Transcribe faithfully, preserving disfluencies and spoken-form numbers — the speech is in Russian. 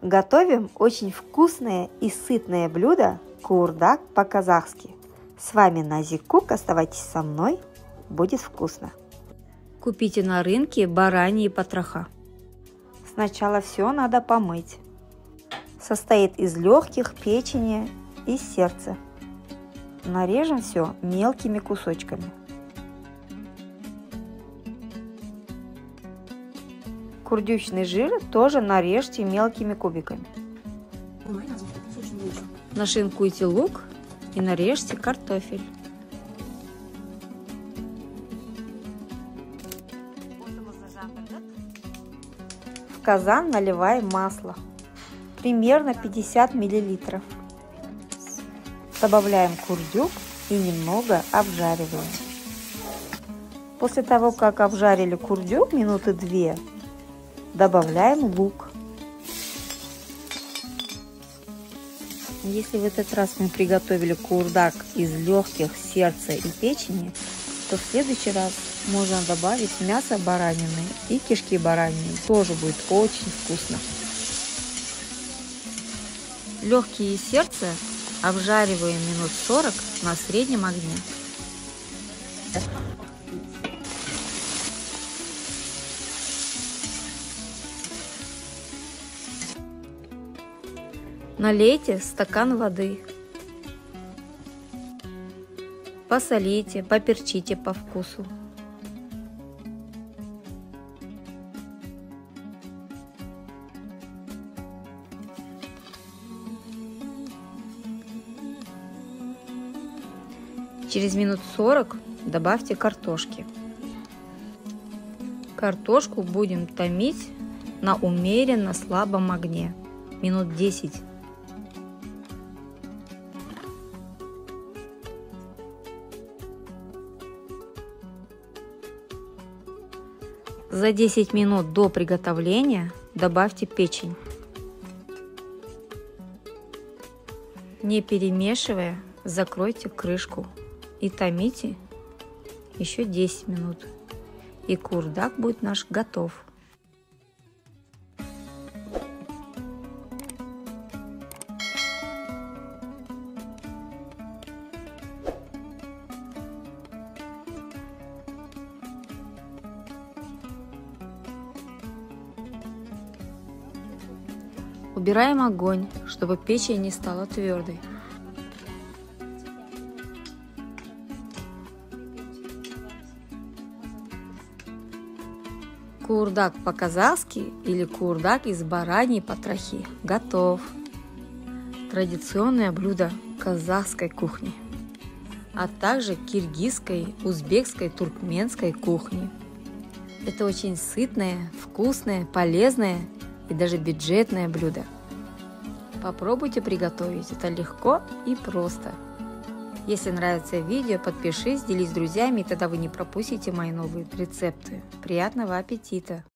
Готовим очень вкусное и сытное блюдо куурдак по-казахски. С вами Назик Кук, оставайтесь со мной, будет вкусно. Купите на рынке бараньи потроха. Сначала все надо помыть. Состоит из легких, печени и сердца. Нарежем все мелкими кусочками. Курдючный жир тоже нарежьте мелкими кубиками. Нашинкуйте лук и нарежьте картофель. В казан наливаем масло, примерно пятьдесят миллилитров. Добавляем курдюк и немного обжариваем. После того, как обжарили курдюк минуты две, добавляем лук. Если в этот раз мы приготовили куурдак из легких, сердца и печени, то в следующий раз можно добавить мясо баранины и кишки баранины. Тоже будет очень вкусно. Легкие сердца обжариваем минут сорок на среднем огне. Налейте стакан воды. Посолите, поперчите по вкусу. Через минут сорок добавьте картошки. Картошку будем томить на умеренно слабом огне минут десять. За десять минут до приготовления добавьте печень. Не перемешивая, закройте крышку и томите еще десять минут. И куурдак будет наш готов. Убираем огонь, чтобы печень не стала твердой. Куурдак по-казахски или куурдак из бараньей потрохи готов. Традиционное блюдо казахской кухни, а также киргизской, узбекской, туркменской кухни. Это очень сытное, вкусное, полезное и даже бюджетное блюдо. Попробуйте приготовить, это легко и просто. Если нравится видео, подпишись, делись с друзьями, и тогда вы не пропустите мои новые рецепты. Приятного аппетита!